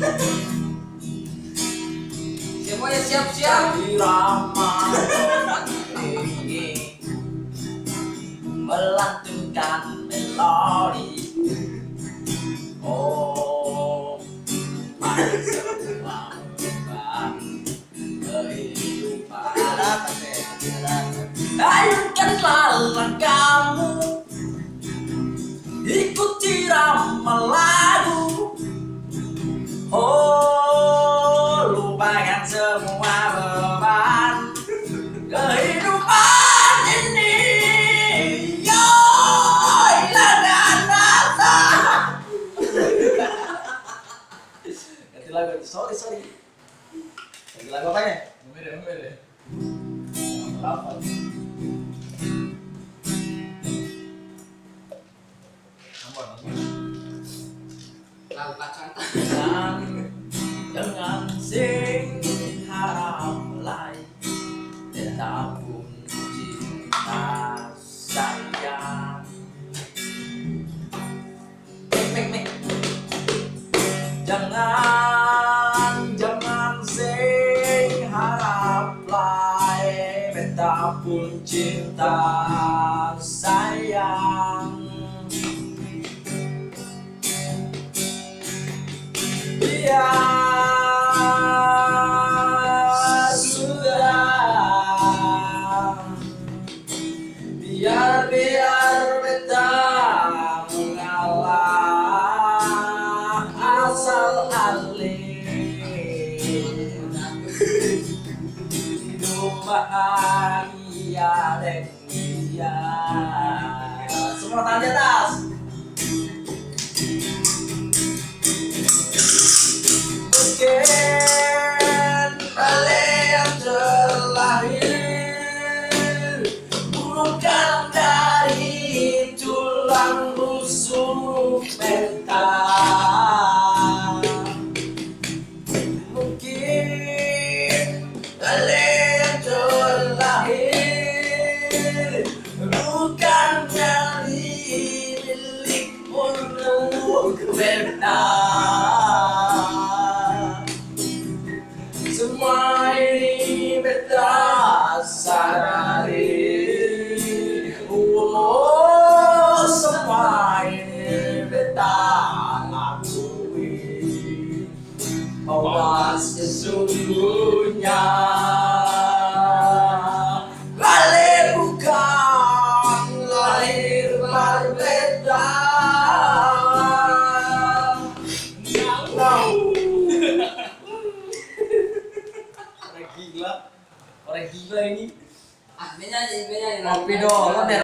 Semuanya siap-siap. Irama ini melantunkan melodi. Oh, pada semua beban kehidupan. Ayunkanlah langkahmu, ikuti irama lagu. Oh, lupakan semua beban kehidupan ini. Yo, hilangkan rasa. Ganti lagu, sorry. Ganti lagu apa ya? Memere. Apa? Lagu kacang. Dengan sing harap lain tetapun cinta sayang. Mek. Jangan sing harap lain tetapun cinta sayang. Biar beta mengalah asal alih hidup bahagia dan dia. Semua tangan di atas. Mungkin Oleh yang terlahir bukan dari tulang rusuk beta. Mungkin Oleh yang terlahir bukan dari milik uluk beta. Semua ini beta sadari. Oh, semua ini beta akui bahwa sesungguhnya Oleh bukan lahir berbeda. Orang gila ini. Ah, benya. Kopi dong.